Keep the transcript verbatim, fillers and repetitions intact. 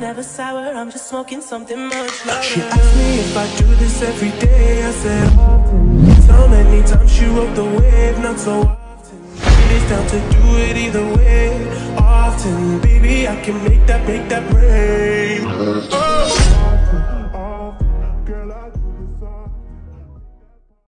never sour, I'm just smoking something much louder. She asked me if I do this every day, I said often. So many times she rode the wave, not so often. It is down to do it either way, often. Baby, I can make that, make that rain.